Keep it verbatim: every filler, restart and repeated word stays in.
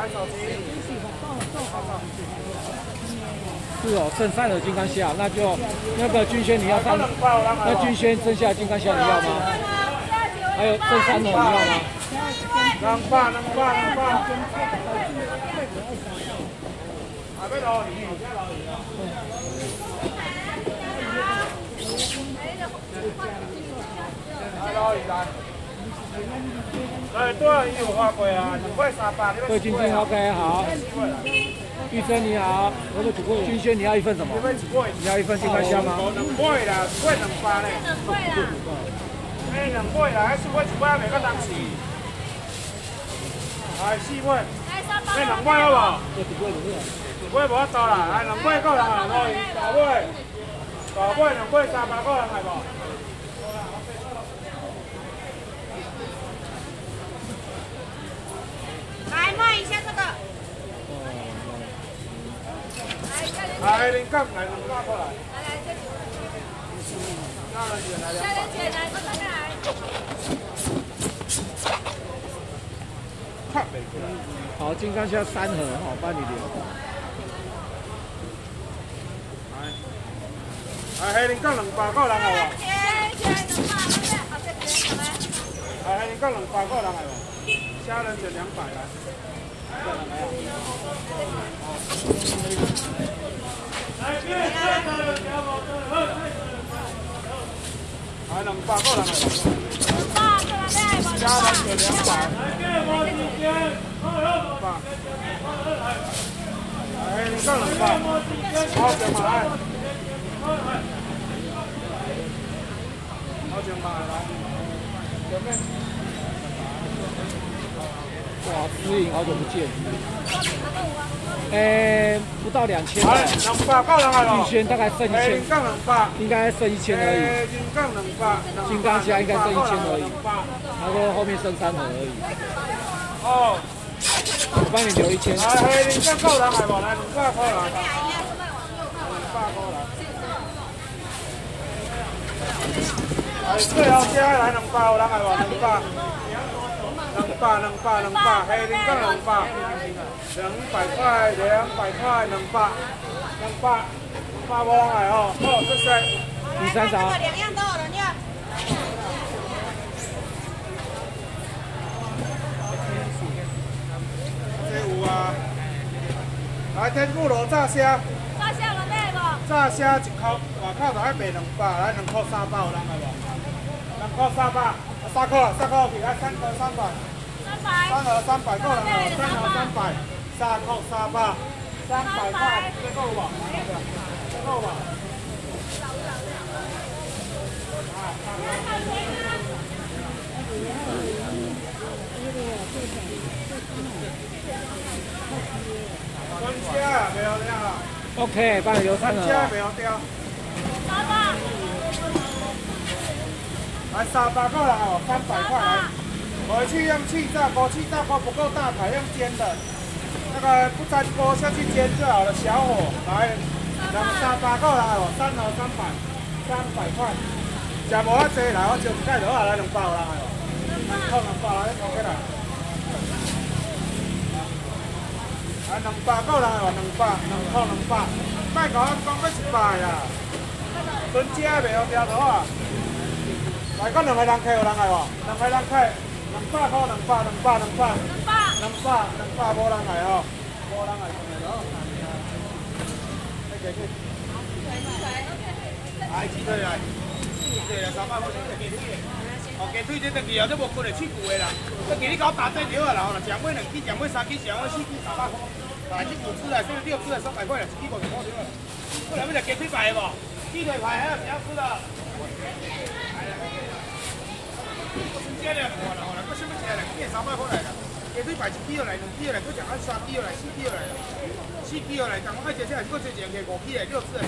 是哦，剩三盒金刚虾，那就那个君轩你要三，那君轩剩下的金刚虾你要吗？还有剩三盒你要吗？ 两百，两百，两百。啊，要捞鱼，要捞鱼啊！来捞鱼来。来，多少鱼有花贵啊？两块三百，你要对，君君 OK 好。玉珍你好，君轩你要一份什么？你要一份金刚虾吗？ 两块啦，一块两百嘞。 两块啦。 哎，两块啦，还四块一块还袂较当时。来四块。哎，两块好无？一块无法度啦，来两块够人啊，可以。大尾，大尾两块三百够人来无？ 来摸一下这个。 来，林刚来两百过来。 来来这里。 那人姐来两百。 夏人姐来，快快来。 看没过来。 好，金刚虾三盒，好，帮你留。 来，黑林刚两百够人来无？ 姐姐能吗？好，这边好吗？ 来，黑林刚两百够人来无？虾仁姐两百来。来啊！来，别别来两百够人来无？虾仁姐两百。两百。来，你干两百。好，两百来。好，两百来。前面。 哇，思颖好久不见。诶，不到两千。 来，两百够人来无？ 玉轩大概剩一千。 干两百。 应该剩一千而已。 金刚两百。 金刚虾应该剩一千而已。然后后面剩三盒而已。 哦。 我帮你留一千。 来，黑林刚够人来无？来，两百块来。两百块来。来，最后加来两百，有人来无？两百。两百，两百，两百，黑林刚两百。两百块，两百块，两百，两百，两百无人来哦。好，谢谢。 第三张。 两样都有人要。 这有啊。来，天妇罗炸虾。 炸虾有买无？ 炸虾一块，外口就爱卖两百，来两块三百有人来无？两块三百，三块，三块去，来三块三百。 三百。 三盒三百够人哦，三盒三百，三块三百，三百块，这够无？这够无？春虾没有了。 OK， 帮你留三盒。 春虾没有掉。 三百。 来三百够人哦，三百块来。回去用气炸锅，气炸锅不够大台，用煎的。那个不粘锅下去煎就好了，小火来。两三百够人哦，三盒三百，三百块。食无遐济来，我招一盖就好，来两百有人来哦。两块两百来，头起来。来两百够人哦，两百，两块两百，莫甲我讲要一百啦。春节袂用掉头啊！来，讲两个人客有人来无？两个人客，两百块，两百，两百，两百，两百，两百无人来哦，无人来上来咯。来，继续。来，鸡腿来。对啦，三百块钱鸡腿。哦，鸡腿这等期后这无分会去旧的啦。这期你搞打这条啊啦，吼，若食买两支，食买三支，食买四支，三百块。来，这五支来，这六支来三百块啦，一支五十块对啦。过来要食鸡腿排无？鸡腿排还有怎样吃的？我春节了，好啦好啦，我什么吃啦？今日三百块来啦。鸡腿排一支来，两支来，搁食按三支来，四支来，四支来，讲我爱食啥，搁再食个五支来，六支来。